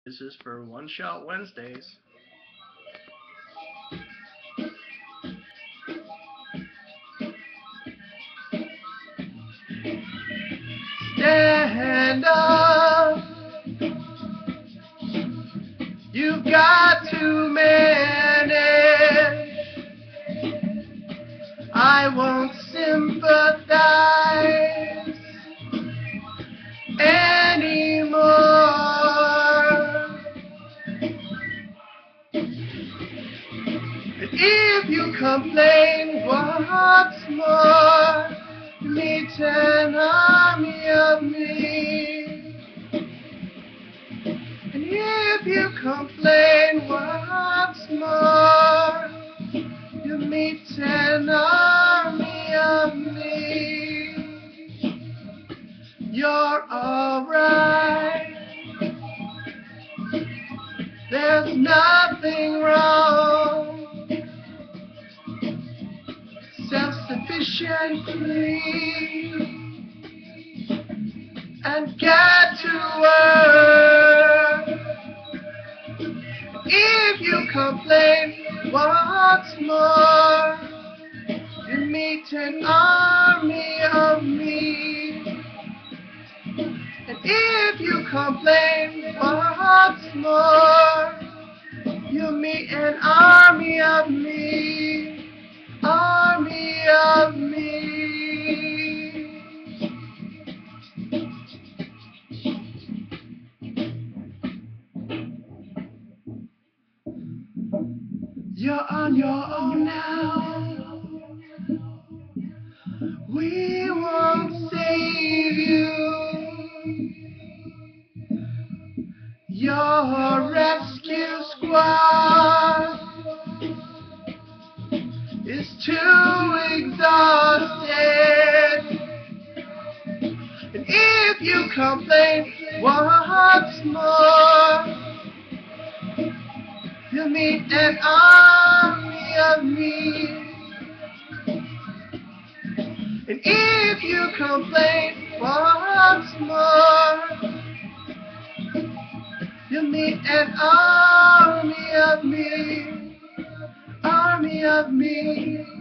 This is for One Shot Wednesdays. Stand up. You've got to manage. I won't sympathize anymore. And if you complain, what's more, meet an army of me. And if you complain, what's more, you meet an army of me. You're alright. There's nothing wrong. Self-sufficient, free, and get to work. If you complain, what's more, you meet an army of me. And if you complain, what's more, you meet an army of me. Army of me. You're on your own now. We won't save you. Your rescue squad is too exhausted. And if you complain, what's more, you'll meet an army of me. And if you complain, what's more, you'll meet an army of me. Army of me.